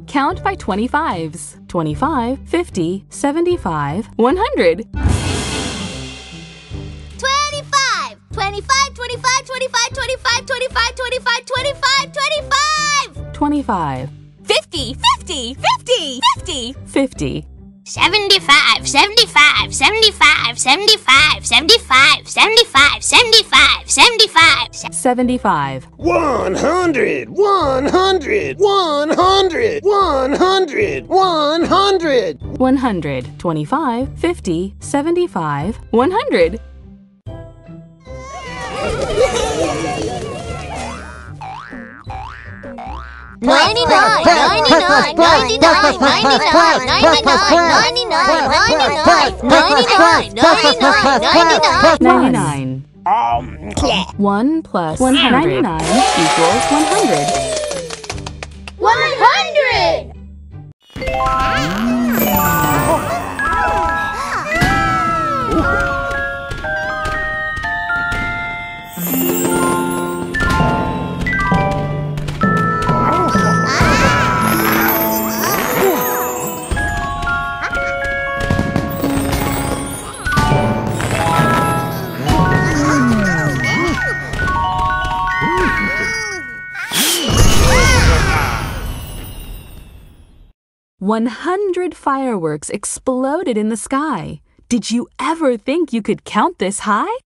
Count by 25s. 25, 50, 75, 100. 25! 25, 25, 25, 25, 25, 25, 25, 25! 25, 50, 50, 50, 50! 50, 75, 75, 75, 75, 75, 75, 75, 75. 75, 100, 100, 100, 100, 100. 100, 25, 50, 75, 100. 99, 99, 99, 99, 99, 99, 99. 1 plus 199 equals 100. 100! One 100 fireworks exploded in the sky. Did you ever think you could count this high?